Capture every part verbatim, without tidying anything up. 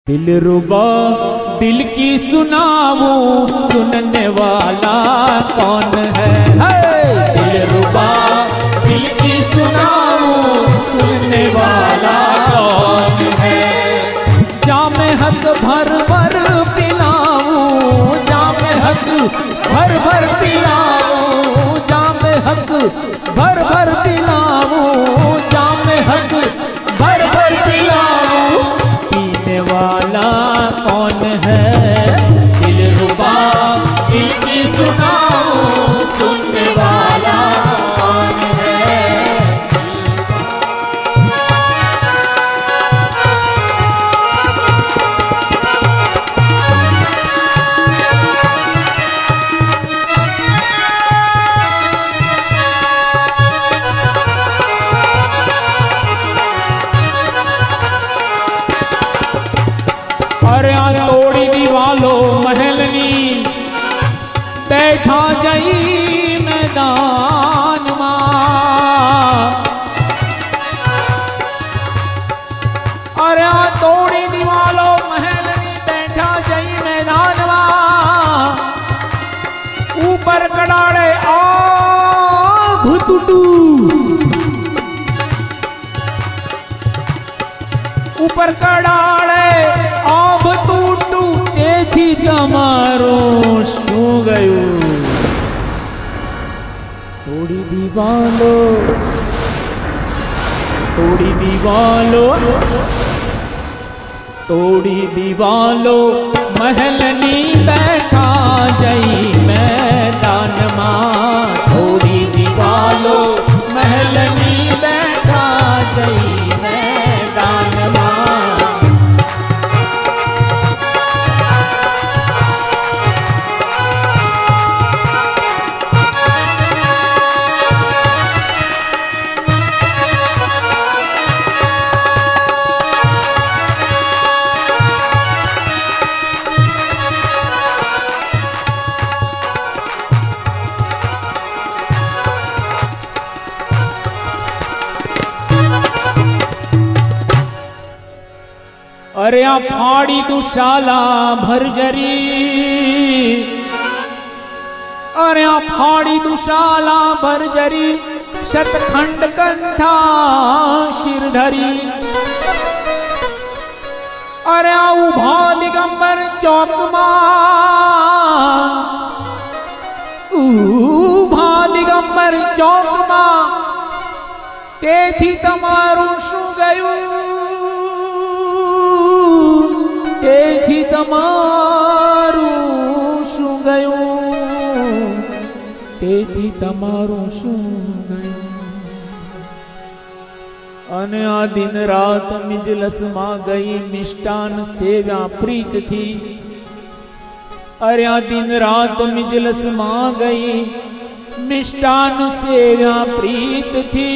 दिलरुबा दिल की सुनाऊं सुनने वाला कौन है, है? दिलरुबा दिल की सुनाऊं सुनने वाला कौन है। जामे हक भर भर पिलाऊं, जामे हक भर भर पिलाऊं, जामे हक भर भर पिलाऊं, जामे हक भर भर पिलाऊं। पीने वाला कौन है, दिलरुबा दिल की सुनाऊं सुनने वाला कौन है। अरे आ तोड़ी दीवालो महलनी बैठा जई मैदान मां। अरे आ तोड़ी दीवालो महलनी बैठा जई मैदान मां। ऊपर कड़ाड़े आ भुतुटू, ऊपर कड़ाड़े आब तूटू एथी तमारो शू गयो। तोड़ी दीवालो तोड़ी दीवालो तोड़ी दीवालो महलनी बैठा जई मैदान मां। तोड़ी दीवालो महलनी बैठा जई मैदान मां। अरे आ फाड़ी दुशाला भरजरी, अरे आ फाड़ी दुशाला भरजरी शतखंड कंथा शिरधरी। अरे आ उभा दिगंबर चौक मां, उभा दिगंबर चौक मां तेथी तमारू शू गयू, तेथी तमारू शू गयो, तेथी तमारू शू गयो। अने आ दिन रात मिजलस मां गई मिष्टान सेव्या प्रीत थी। अरे आ दिन रात मिजलस मां गई मिष्टान सेव्या प्रीत थी।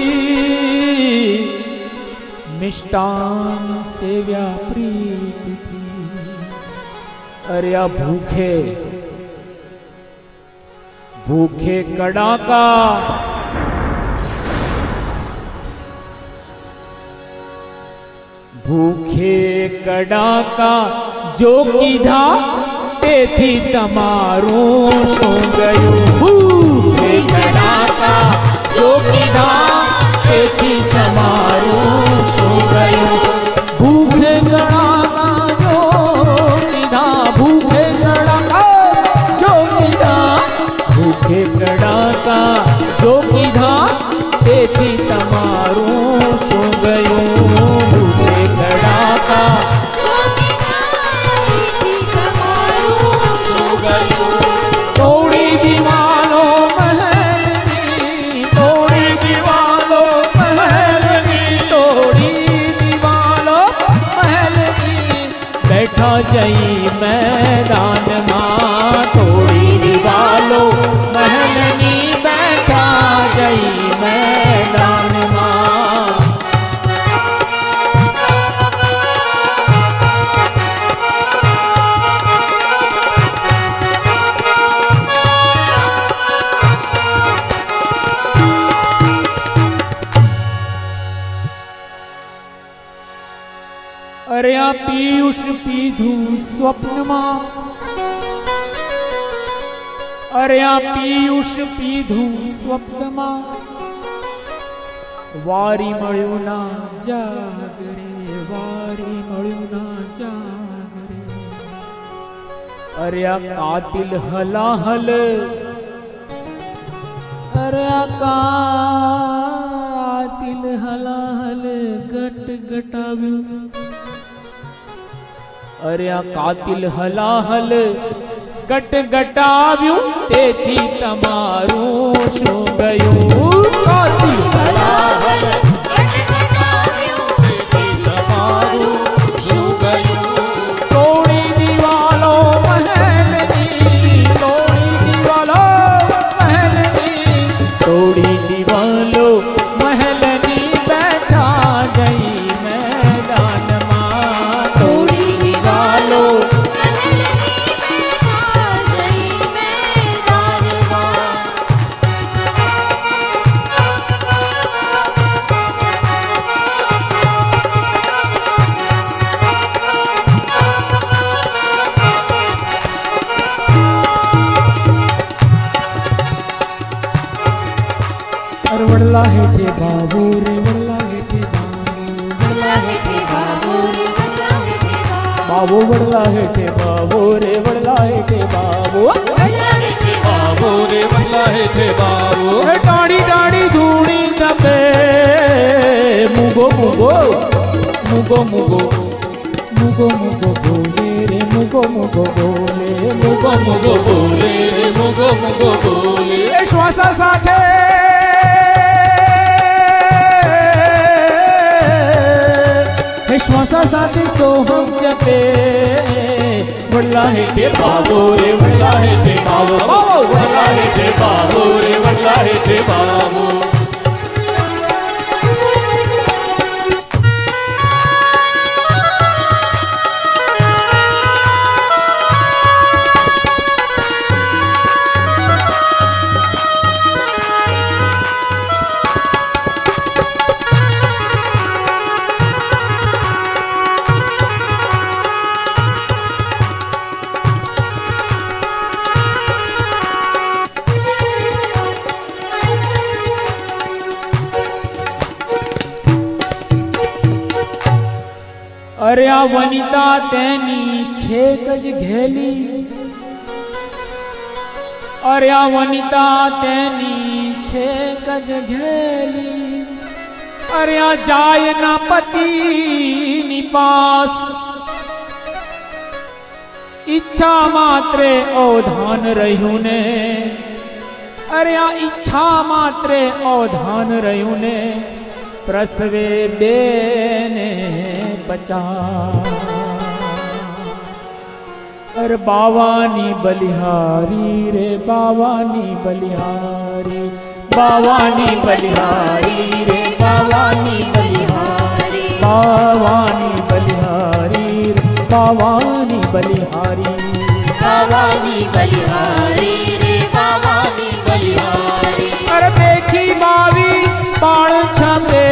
मिष्टान सेव्या प्रीत थी। अरे आ भूखे भूखे कड़ाका, भूखे कड़ाका जो कीधा तेथी तमारू शू गयो। भूखे कड़ाका जो कीधा तेथी समारू शू गयो। भूखे कड़ाका जो कीधा, भूखे कड़ाका जो कीधा, भूखे कड़ाका जो कीधा तेथी तमारू शू गयो। भूखे कड़ाका जो कीधा तेथी तमारू शू गयो। तोड़ी दीवालो महलनी, तोड़ी दीवालो महलनी, तोड़ी दीवालो महलनी बैठा जई मैदान मां। तोड़ी दीवालो महलनी बैठा जई मैदान मां। अरे आ पीयूष पीधू स्वप्નમાં, अरे आ पीयूष पीधू स्वप्નમાં, वारी મળ્યું ના જાગરે, वारी મળ્યું ના જાગરે। अरे आ कातिल हलाहल, अरे आ कातिल हलाहल गट गटाव्યું, अरे आ कातिल हलाहल गट गटाव्યું, તેથી તમારું શું ગયું? કાતિલ હલાહલ ગટ ગટાવ્યું, તેથી તમારું શું ગયું? તોડી દીવાલો મહેલની, તોડી દીવાલો મહેલની, તોડી દીવાલો મહેલની, બેઠા જઈ मैदानमा, तोड़ी दीवालो वड़ला हेठे बाबू रे, वड़ला हेठे बाबू, वड़ला हेठे बाबू रे, वड़ला हेठे बाबू, वड़ला हेठे बाबू रे, वड़ला हेठे बाबू, वड़ला हेठे बाबू रे, वड़ला हेठे बाबू। डाड़ी डाड़ी धूड़ी दबे, मुगो मुगो मुगो मुगो मुगो मुगो बोले रे, मुगो मुगो बोले, मुगो मुगो बोले रे, मुगो मुगो बोले। श्वासा साथे श्वासा साथे सोहम जपे, वड़ला हेठे बाबू रे, वड़ला हेठे बाबू, वड़ला हेठे बाबू रे, वड़ला हेठे बाबू। अरे आ वनिता तेनी छेकज घेली, अरे आ वनिता तेनी छेकज घेली, अरे आ जाय ना पति निपास, इच्छा मात्रे अवधान रह्યું ने, अरे आ इच्छा मात्रे अवधान रह्યું ने, प्रसवे बेने बचा। अरे बावानी बलिहारी रे, बावानी बलिहारी, बावानी बलिहारी रे, बावानी बलिहारी, बावानी बलिहारी रे, बावानी बलिहारी, बावानी बलिहारी रे, बावानी बलिहारी। अरे देखी बावी बाण छापे,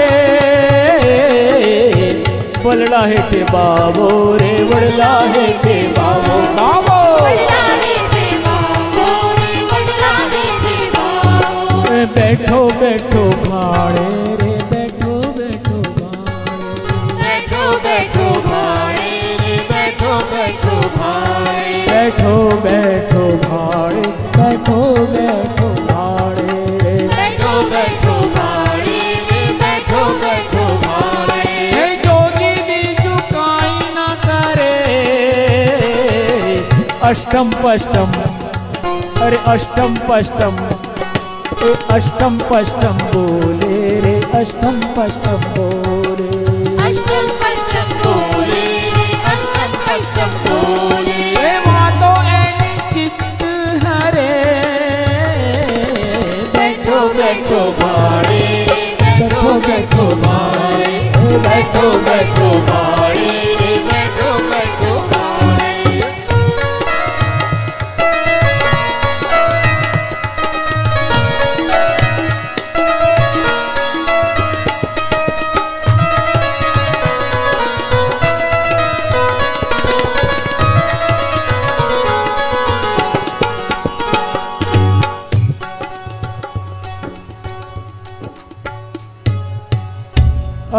वड़ला हेठे बाबू रे, वड़ला हेठे बाबू, बाबू वड़ला हेठे बाबू रे, वड़ला हेठे बाबू। बैठो बैठो भाड़े रे, बैठो बैठो भाड़े, बैठो बैठो भाड़े रे, बैठो बैठो भाड़े, बैठो बैठो भाड़े, बैठो बैठो भाड़े, बैठो बैठो भाड़े रे, बैठो बैठो भाड़े। अष्टम पष्टम, अरे अष्टम पष्टम, अष्टम पष्टम बोले रे, अष्टम पष्टम बोले, अष्टम पष्टम बोले रे, अष्टम पष्टम बोले। मातो एनी चित्त हरे, बैठो बैठो भाड़े, बैठो बैठो भाड़े, बैठो बैठो भाड़े, बैठो बैठो भाड़े।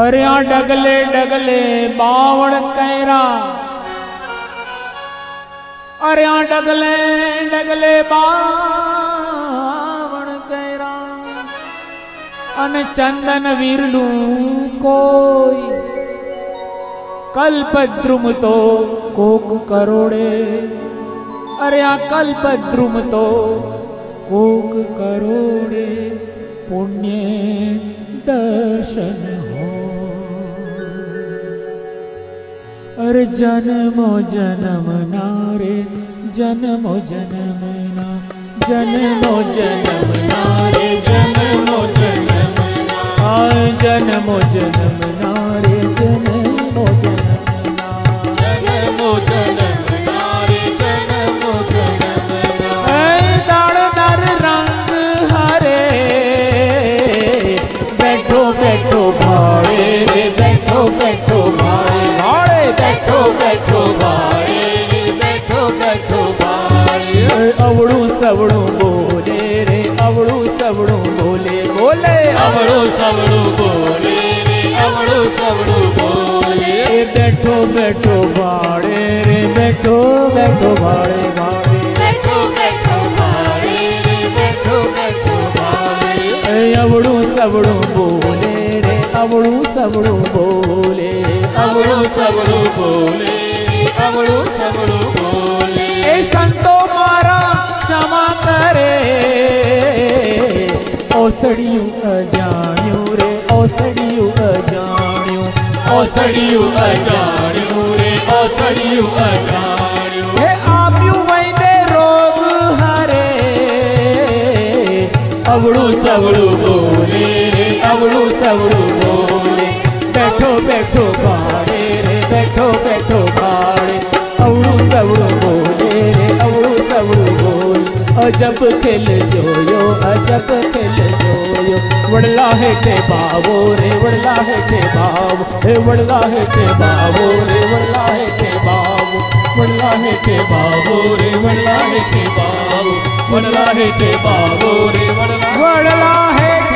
अरे आ डगले डगले बावड़ कैरा, अरे आ डगले डगले बावड़ कैरा, अन चंदन वीरलू कोई कल्पद्रुम तो कोक करोड़े, अरे आ कल्पद्रुम तो कोक करोड़े पुण्य दर्शन हो। अरे जन्मो जन्म नारे जन्मो जन्म ना, जन्मो जन्म नारे जन्मो जन्म ना, जन्मो जन्म नारे जन्मो जन्म ना, जन्मो जन्म नारे जन्मो जन्म ना। दाड़दार रंग हरे बैठो बैठो भाड़े रे, बैठो बैठो भाड़े भाड़े, बैठो बैठो भाड़े रे, बैठो बैठो भाड़े। अवड़ू सवड़ू बोले रे, अवड़ू सवड़ू बोले बोले, अवड़ू सवड़ू बोले रे, अवड़ू सवड़ू बोले। बैठो बैठो भाड़े रे, बैठो बैठो भाड़े भाड़े, बैठो बैठो भाड़े रे, बैठो बैठो भाड़े। अवड़ू सवड़ू बोले रे, अवड़ू सवड़ू बोले, अवड़ू सवड़ू बोले रे, अवड़ू सवड़ू बोले। ए संतो मारा क्षमा करे, ओसड़ियों अजाण्यू रे, ओसड़ियों अजाण्यू, ओसड़ियों अजाण्यू रे, ओसड़ियों अजाण्यू। हे आप्यू वैदे रोग हरे, अवड़ू सवड़ू बोले रे, अवड़ू सवड़ू बोले। बैठो बैठो भाड़े रे, बैठो बैठो भाड़े, अवड़ू सवड़ू बोले रे, अवड़ू सवड़ू बोले। अजब खेल जोयो, अजब खेल जोयो, वड़ला है ते बावो रे, वड़ला है ते बावो, हे वड़ला है ते बावो रे, वड़ला है ते बावो, वड़ला है ते बावो रे, वड़ला है ते बावो, वड़ला है ते बावो रे, वड़ला वड़ला है